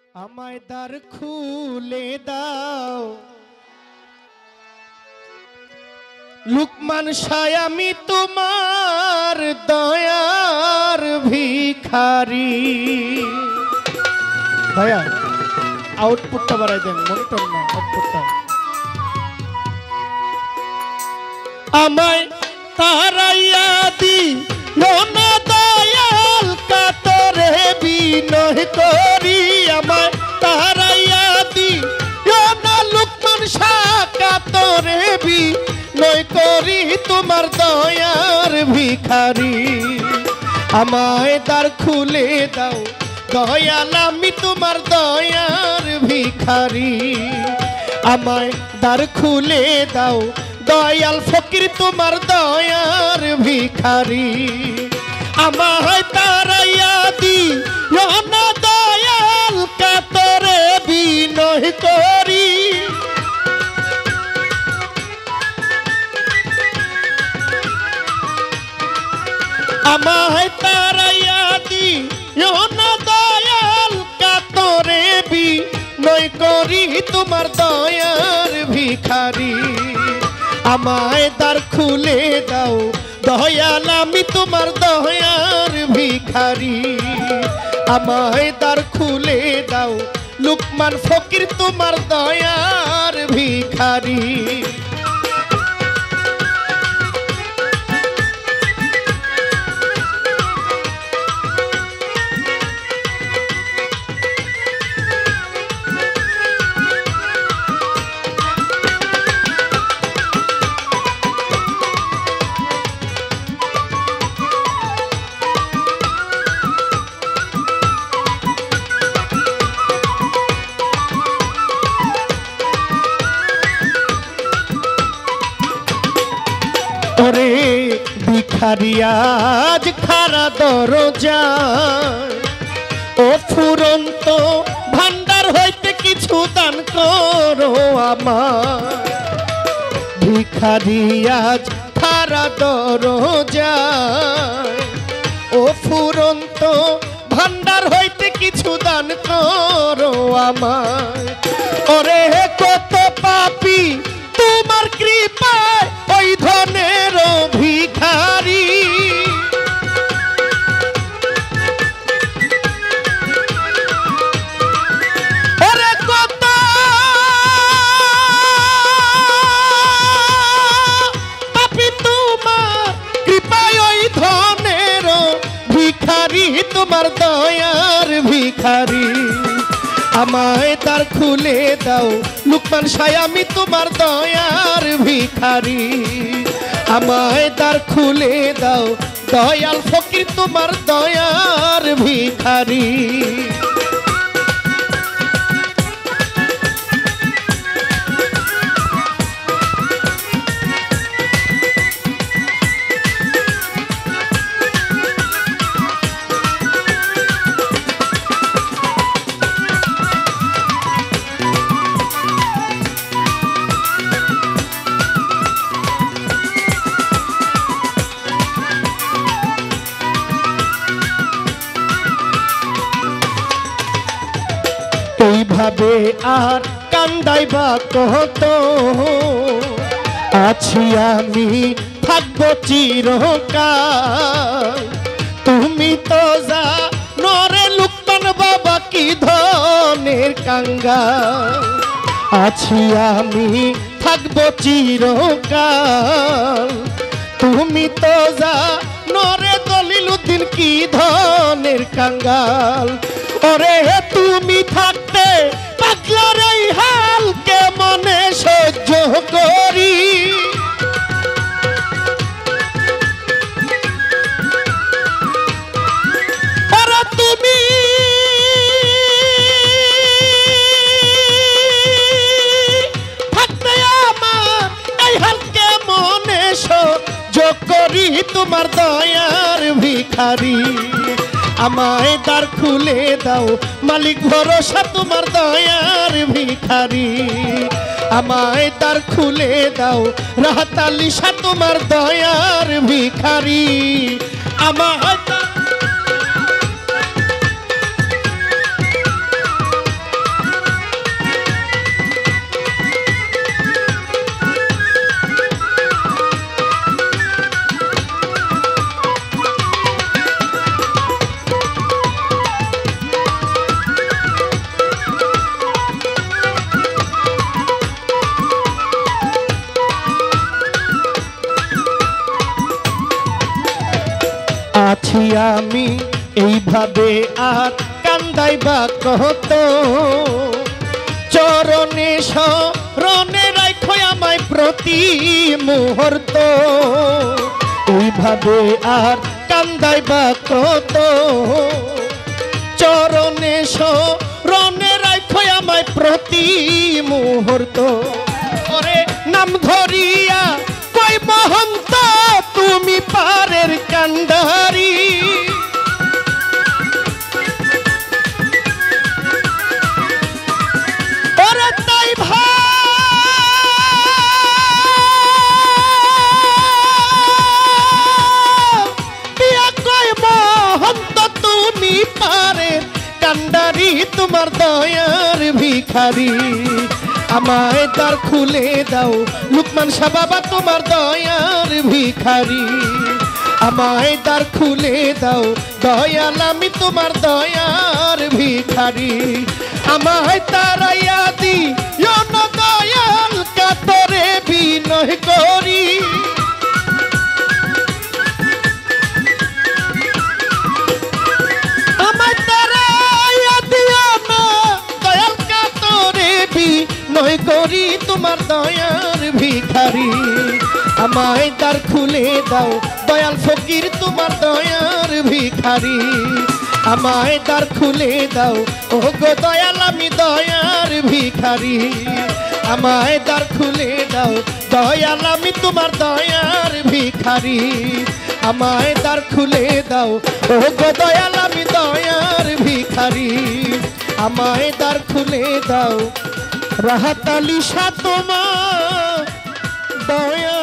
আমায় দ্বার খুলে দাও লুকমান শাহ আমি তোমার দয়ার ভিখারি। ভাইয়া আউটপুটটা বাড়াই দেন, মনিটর না আউটপুটটা। আমায় তারাইয়া দিও না দয়াল কাতরে বিনয় করি। আমায় তারাইয়া দিও না লুকমান শাহ কাতরে বিনয় করি তোমার দয়ার ভিখারি। আমায় দ্বার খুলে দাও দয়াল আমি তোমার দয়ার ভিখারি। আমায় দ্বার খুলে দাও দয়াল ফকির তোমার দয়ার ভিখারি। আমায় তারাইয়া দিও না দয়াল কাতরে বিনয় করি। আমায় তারাইয়া দিও না দয়াল কাতরে বিনয় করি তোমার দয়ার ভিখারি। আমায় দ্বার খুলে দাও দয়াল আমি তোমার দয়ার ভিখারি। আমায় দ্বার খুলে দাও লুকমান ফকির তোমার দয়ার ভিখারি। ওরে ভিখারি আজ খারা দরজা ও ফুরন্ত ভান্ডার হইতে কিছু দান করো আমার। ভিখারি আজ খারা দরজা ও ফুরন্ত ভান্ডার হইতে কিছু দান করো আমার। ওরে কত পাপী তোমার কৃপায় ওই ধনের ভিখারি। ওরে কত পাপী তোমার কৃপায় ওই ধনের ভিখারি তোমার দয়ার ভিখারি। আমায় দ্বার খুলে দাও লুকমান শাহ আমি তোমার দয়ার ভিখারি। আমায় দ্বার খুলে দাও দয়াল ফকির তোমার দয়ার ভিখারি। এইভাবে আর কান্দাইবা কত আছি আমি থাকবো চিরকাল। তুমি তো জানো রে লুকমান বাবা কি ধনের কাঙ্গাল। আছি আমি থাকবো চিরকাল। তুমি তো জানো রে দলিলউদ্দিন কি ধনের কাঙ্গাল। ওরে তুমি থাকতে পাগলার এই হাল কেমনে সহ্য করি। ওরে তুমি থাকতে আমার এই হাল কেমনে সহ্য করি তোমার দয়ার ভিখারি। আমায় দ্বার খুলে দাও মালিক ভরসা তোমার দয়ার ভিখারি। আমায় দ্বার খুলে দাও রাহাত আলী শাহ তোমার দয়ার ভিখারি। আমায় আমি এইভাবে আর কান্দাইবা কত চরণে শরণে রাখো আমায় প্রতি মুহূর্ত এইভাবে আর কান্দাইবা কত চরণে শরণে রাখো আমায় প্রতি মুহূর্ত ওরে নাম ধরিয়া কই মহন্ত তুমি পারের কান্ডারি ওরে তাই ভাইয়া কই মহন্ত তুমি পারের কান্ডারি তোমার দয়ার ভিখারি আমায় দ্বার খুলে দাও লুকমান শাহ বাবা তোমার দয়ার ভিখারি আমায় দ্বার খুলে দাও দয়াল আমি তোমার দয়ার ভিখারি আমায় তারাইয়া দিও না দয়াল কাতরে বিনয় করি আমায় তারাইয়া দিও না দয়াল কাতরে বিনয় করি তোমার দয়ার ভিখারি আমায় দ্বার খুলে দাও দয়াল ফকির তোমার দয়ার ভিখারি আমায় দ্বার খুলে দাও ও গো দয়াল আমি দয়ার ভিখারি আমায় দ্বার খুলে দাও দয়াল আমি তোমার দয়ার ভিখারি আমায় দ্বার খুলে দাও ও গো দয়াল আমি দয়ার ভিখারি আমায় দ্বার খুলে দাও রাহাত আলী শাহ তোমার দয়া